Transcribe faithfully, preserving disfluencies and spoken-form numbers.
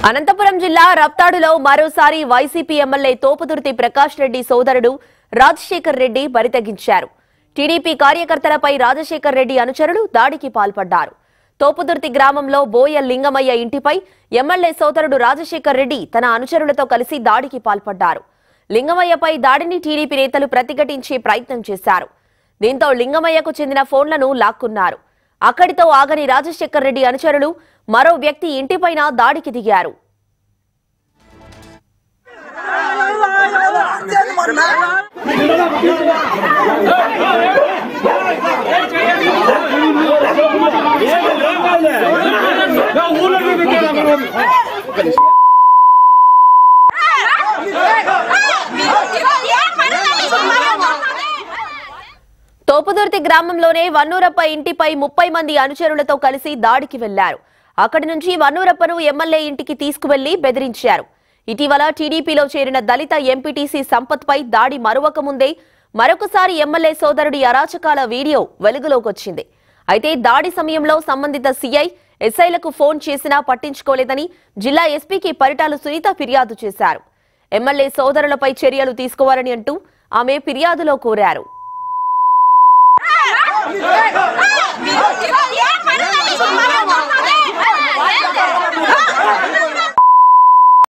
అనంతపురం జిల్లా రప్తాడులో మరోసారి వైసీపీ ఎమ్మెల్యే తోపుదుర్తి ప్రకాష్ రెడ్డి సోదరుడు రాజశేఖర్ రెడ్డి బరితెగించారు. టీడీపీ కార్యకర్తలపై రాజశేఖర్ రెడ్డి అనుచరులు దాడికి పాల్పడ్డారు. తోపుదుర్తి గ్రామంలో బోయ లింగమయ్య ఇంటిపై ఎమ్మెల్యే సోదరుడు రాజశేఖర్ రెడ్డి తన అనుచరులతో కలిసి దాడికి పాల్పడ్డారు. లింగమయ్యపై దాడిని టీడీపీ నేతలు ప్రతిఘటించే ప్రయత్నం చేశారు. దీంతో లింగమయ్యకు చెందిన ఫోన్లను లాక్కున్నారు. అక్కడితో ఆగని రాజశేఖర్ రెడ్డి అనుచరులు మరో వ్యక్తి ఇంటిపైన దాడికి దిగారు. తోపుదుర్తి గ్రామంలోనే వన్నూరప్ప ఇంటిపై ముప్పై మంది అనుచరులతో కలిసి దాడికి వెళ్లారు. అక్కడి నుంచి వన్నూరప్పను ఎమ్మెల్యే ఇంటికి తీసుకువెళ్లి బెదిరించారు. ఇటీవల టీడీపీలో చేరిన దళిత ఎంపీటీసీ సంపత్ పై దాడి మరొక ముందే మరొకసారి ఎమ్మెల్యే సోదరుడి అరాచకాల వీడియో వెలుగులోకొచ్చింది. అయితే దాడి సమయంలో సంబంధిత సీఐ ఎస్ఐలకు ఫోన్ చేసినా పట్టించుకోలేదని జిల్లా ఎస్పీకి పరిటాల సునీత ఫిర్యాదు చేశారు. ఎమ్మెల్యే సోదరులపై చర్యలు తీసుకోవాలని అంటూ ఆమె ఫిర్యాదులో కోరారు. Yeah,